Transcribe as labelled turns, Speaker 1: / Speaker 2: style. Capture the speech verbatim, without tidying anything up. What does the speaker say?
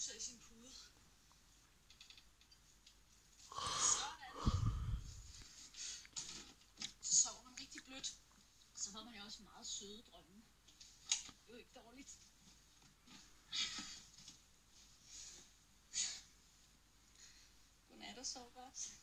Speaker 1: pusser i sin pude. Så sover man rigtig blødt. Så får man jo også meget søde drømme. Det er jo ikke dårligt. Godnat og sov godt.